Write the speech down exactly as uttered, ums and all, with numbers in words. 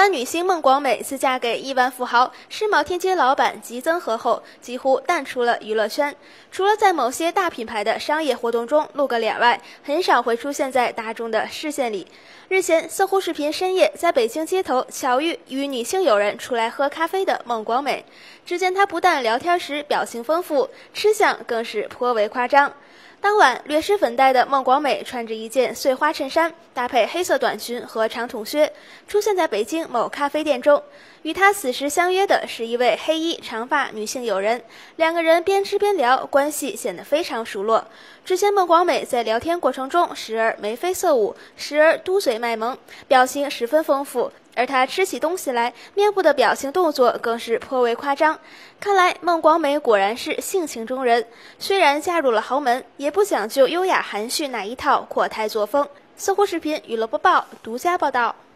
湾女星孟广美自嫁给亿万富豪、世贸天阶老板吉增和后，几乎淡出了娱乐圈。除了在某些大品牌的商业活动中露个脸外，很少会出现在大众的视线里。日前，搜狐视频深夜在北京街头巧遇与女性友人出来喝咖啡的孟广美，只见她不但聊天时表情丰富，吃相更是颇为夸张。当晚，略施粉黛的孟广美穿着一件碎花衬衫，搭配黑色短裙和长筒靴，出现在北京某咖啡店中。与她此时相约的是一位黑衣长发女性友人，两个人边吃边聊，关系显得非常熟络。只见孟广美在聊天过程中，时而眉飞色舞，时而嘟嘴卖萌，表情十分丰富。而她吃起东西来，面部的表情动作更是颇为夸张。看来孟广美果然是性情中人，虽然嫁入了豪门，也不讲究优雅含蓄那一套阔太作风。搜狐视频娱乐播报独家报道。